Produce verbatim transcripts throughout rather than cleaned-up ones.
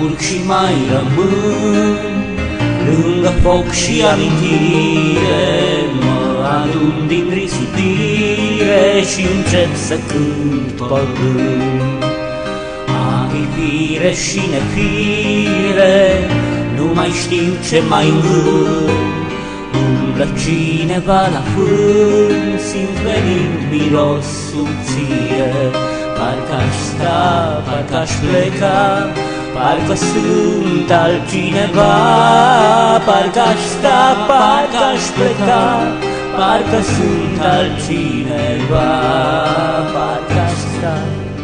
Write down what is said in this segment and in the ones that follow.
urc și mai rămân lângă foc și amintire, mă adun din risipire și încep să cânt păgând. Am fire și nefire, nu mai știu ce mai îngând. Umblă cineva la fân, simt venind miros subție. Parcă-aș sta, parcă-aș pleca, parcă sunt altcineva. Parcă-aș sta, parcă-aș pleca, parcă sunt altcineva. Parcă-aș sta.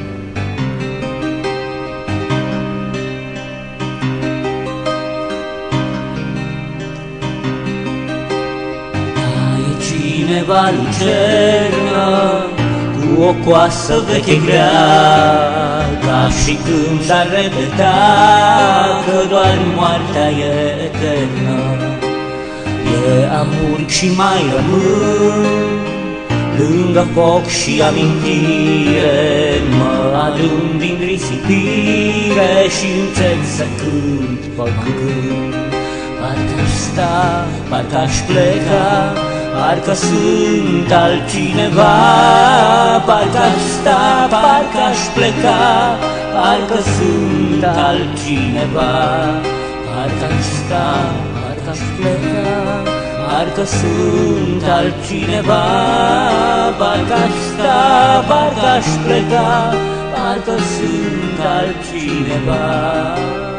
Cineva lucernă cu o coasă veche grea, ca și când ar repeta că doar moartea e eternă. E amur și mai rămân lângă foc și amintire, mă adun din risipire și încep să cânt păgând. Parcă-aș sta, parcă-aș pleca, parcă sunt altcineva. Parcă-aș sta, parcă-aș pleca, parcă sunt altcineva. Parcă-aș sta, parcă-aș pleca, parcă sunt altcineva. Parcă-aș sta, parcă-aș pleca, parcă sunt altcineva.